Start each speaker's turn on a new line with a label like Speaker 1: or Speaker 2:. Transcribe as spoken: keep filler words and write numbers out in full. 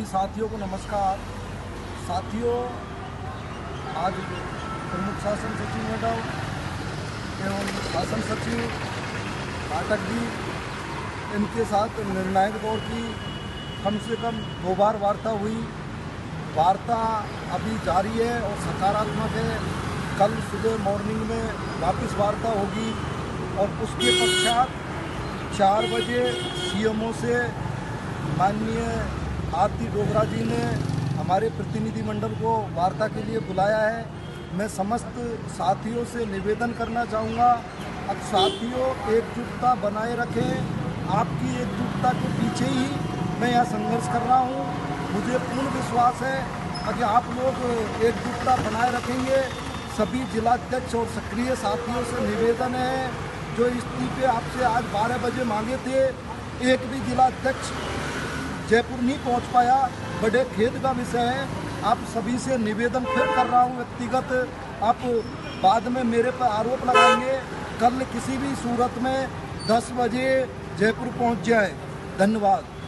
Speaker 1: साथियों को नमस्कार। साथियों, आज प्रमुख शासन सचिव मैडम एवं शासन सचिव पाठक जी, इनके साथ निर्णायक दौर की कम से कम दो बार वार्ता हुई। वार्ता अभी जारी है और सकारात्मक है। कल सुबह मॉर्निंग में वापस वार्ता होगी और उसके पश्चात चार बजे सीएमओ से माननीय आरती डोगरा जी ने हमारे प्रतिनिधिमंडल को वार्ता के लिए बुलाया है। मैं समस्त साथियों से निवेदन करना चाहूँगा, अब साथियों एकजुटता बनाए रखें। आपकी एकजुटता के पीछे ही मैं यह संघर्ष कर रहा हूँ। मुझे पूर्ण विश्वास है कि आप लोग एकजुटता बनाए रखेंगे। सभी जिलाध्यक्ष और सक्रिय साथियों से निवेदन है, जो इस्तीफे आपसे आज बारह बजे मांगे थे, एक भी जिलाध्यक्ष जयपुर नहीं पहुंच पाया, बड़े खेद का विषय है। आप सभी से निवेदन फिर कर रहा हूं व्यक्तिगत, आप बाद में मेरे पर आरोप लगाएंगे। कल किसी भी सूरत में दस बजे जयपुर पहुंच जाए। धन्यवाद।